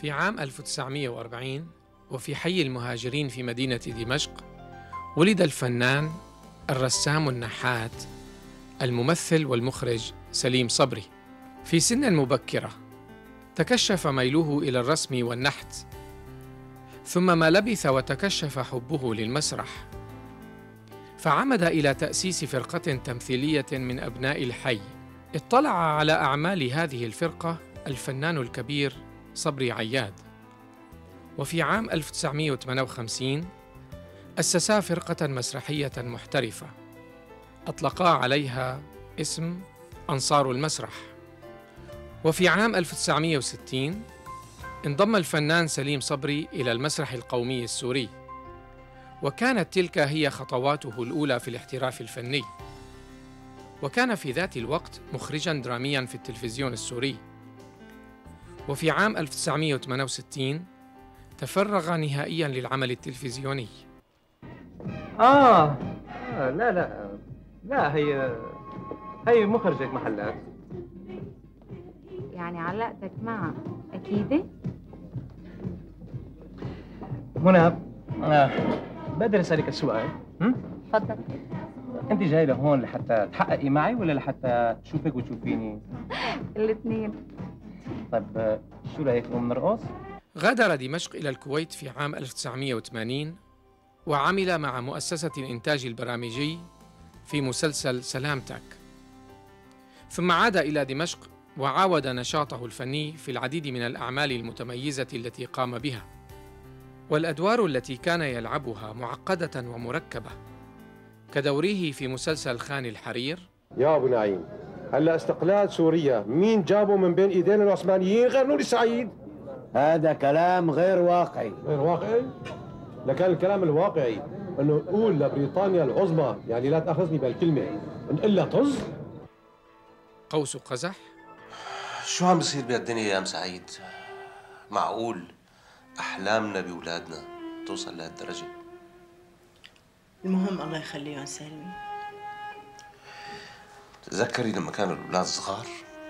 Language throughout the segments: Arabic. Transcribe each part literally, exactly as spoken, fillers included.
في عام ألف وتسعمئة وأربعين وفي حي المهاجرين في مدينة دمشق ولد الفنان الرسام النحات الممثل والمخرج سليم صبري. في سن مبكرة تكشف ميله إلى الرسم والنحت، ثم ما لبث وتكشف حبه للمسرح، فعمد إلى تأسيس فرقة تمثيلية من أبناء الحي. اطلع على أعمال هذه الفرقة الفنان الكبير صبري عياد، وفي عام ألف وتسعمئة وثمانية وخمسين أسسا فرقة مسرحية محترفة أطلقا عليها اسم أنصار المسرح. وفي عام ألف وتسعمئة وستين انضم الفنان سليم صبري إلى المسرح القومي السوري، وكانت تلك هي خطواته الأولى في الاحتراف الفني، وكان في ذات الوقت مخرجاً درامياً في التلفزيون السوري. وفي عام ألف وتسعمئة وثمانية وستين تفرغ نهائياً للعمل التلفزيوني. آه. آه لا لا لا هي هي مخرجة محلات. يعني علاقتك معها أكيدة؟ منى، آه. بقدر أسألك السؤال؟ تفضل. أنت جاي لهون لحتى تحققي معي ولا لحتى تشوفك وتشوفيني؟ الاثنين. طيب شو رأيك نقوم نرقص؟ غادر دمشق إلى الكويت في عام ألف وتسعمئة وثمانين وعمل مع مؤسسة الإنتاج البرامجي في مسلسل سلامتك، ثم عاد إلى دمشق وعاود نشاطه الفني في العديد من الأعمال المتميزة التي قام بها، والأدوار التي كان يلعبها معقدة ومركبة، كدوره في مسلسل خان الحرير. يا أبو نعيم، هلا استقلال سوريا مين جابه من بين إيدين العثمانيين غير نور السعيد؟ هذا كلام غير واقعي. غير واقعي؟ لكان الكلام الواقعي انه نقول لبريطانيا العظمى، يعني لا تاخذني بالكلمه، نقول لها طز. قوس قزح. شو عم بصير بهالدنيا يا ام سعيد؟ معقول احلامنا بولادنا توصل لهالدرجه؟ المهم الله يخليهم سالمين. تذكري لما كانوا الاولاد صغار؟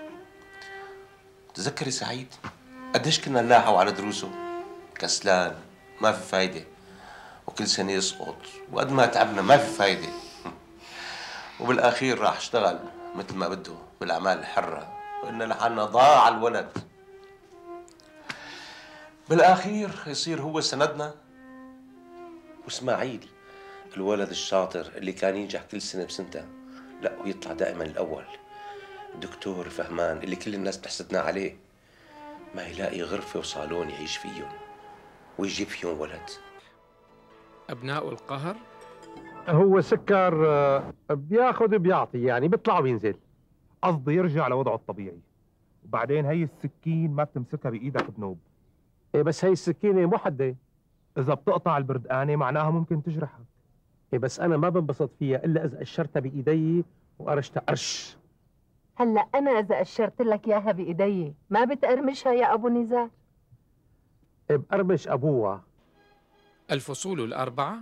تذكري سعيد قديش كنا نلاحقوا على دروسه؟ كسلان، ما في فايده، وكل سنه يسقط، وقد ما تعبنا ما في فايده. وبالاخير راح اشتغل مثل ما بده بالاعمال الحره، وقلنا لحالنا ضاع الولد. بالاخير يصير هو سندنا. واسماعيل الولد الشاطر اللي كان ينجح كل سنه بسنته، لا ويطلع دائما الاول، الدكتور فهمان اللي كل الناس بتحسدنا عليه، ما يلاقي غرفه وصالون يعيش فيهم ويجيب فيهم ولد. أبناء القهر. هو سكر بياخذ بيعطي، يعني بيطلع وينزل، قصدي يرجع لوضعه الطبيعي. وبعدين هي السكين ما بتمسكها بايدك بنوب. إيه بس هي السكينه مو حده. اذا بتقطع البردقانه معناها ممكن تجرحك. إيه بس انا ما بنبسط فيها الا اذا قشرتها بايدي وقرشتها قرش. هلا انا اذا قشرت لك اياها بايدي ما بتقرمشها يا ابو نزار؟ إيه بقرمش ابوها. الفصول الأربعة.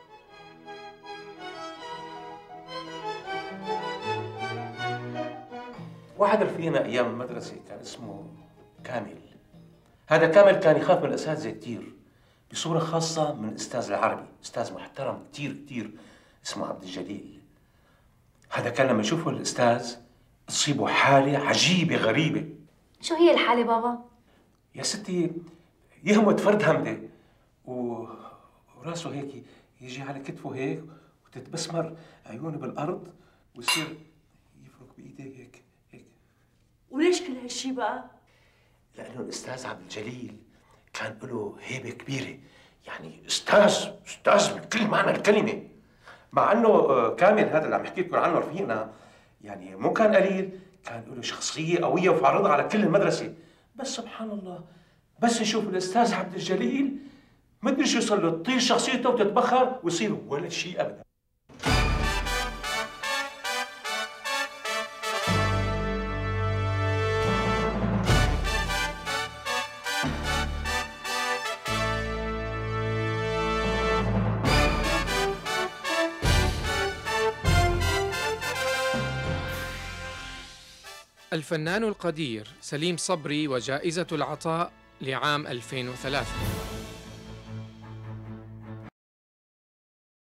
واحد رفيقنا ايام المدرسه كان اسمه كامل. هذا كامل كان يخاف من الاساتذه كثير، بصوره خاصه من الاستاذ العربي، استاذ محترم كثير كثير اسمه عبد الجليل. هذا كان لما يشوفه الاستاذ تصيبه حاله عجيبه غريبه. شو هي الحاله بابا؟ يا ستي يهمت فرد همده و... وراسه هيك يجي على كتفه هيك وتتبسمر عيونه بالارض ويصير يفرك بايديه هيك هيك. وليش كل هالشي بقى؟ لانه الاستاذ عبد الجليل كان له هيبه كبيره، يعني استاذ استاذ بكل معنى الكلمه. مع انه كامل هذا اللي عم احكي لكم عنه رفيقنا يعني مو كان قليل، كان له شخصيه قويه وفارضه على كل المدرسه، بس سبحان الله بس يشوف الاستاذ عبد الجليل مدري شو يصير له، تطير شخصيته وتتبخر ويصير ولا شيء ابدا. الفنان القدير سليم صبري وجائزة العطاء لعام ألفين وثلاثة.